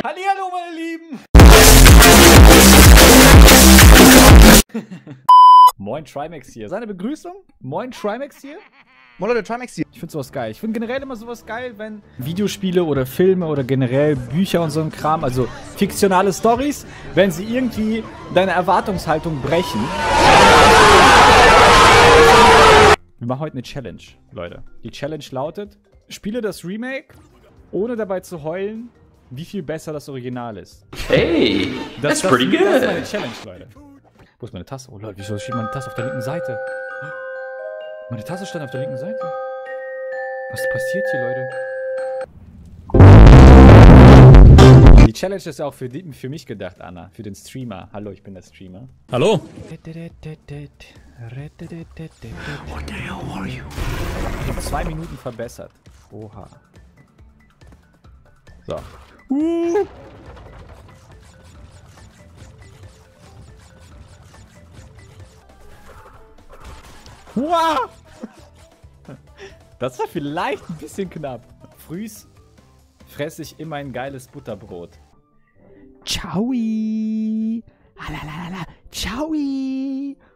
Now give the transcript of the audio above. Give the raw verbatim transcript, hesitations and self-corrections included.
Hallihallo, meine Lieben! Moin Trimax hier. Seine Begrüßung? Moin Trimax hier? Moin Leute, Trimax hier. Ich finde sowas geil. Ich finde generell immer sowas geil, wenn Videospiele oder Filme oder generell Bücher und so ein Kram, also fiktionale Stories, wenn sie irgendwie deine Erwartungshaltung brechen. Wir machen heute eine Challenge, Leute. Die Challenge lautet, spiele das Remake, ohne dabei zu heulen, wie viel besser das Original ist. Hey, Das, that's das, pretty good. Das ist meine Challenge, Leute. Wo ist meine Tasse? Oh Leute, wieso steht meine Tasse auf der linken Seite? Meine Tasse stand auf der linken Seite. Was passiert hier, Leute? Die Challenge ist ja auch für, die, für mich gedacht, Anna. Für den Streamer. Hallo, ich bin der Streamer. Hallo? What the hell are you? In zwei Minuten verbessert. Oha. So. Uh. Wow. Das war vielleicht ein bisschen knapp. Frühs fresse ich immer ein geiles Butterbrot. Ciao. Halalala. Ciao.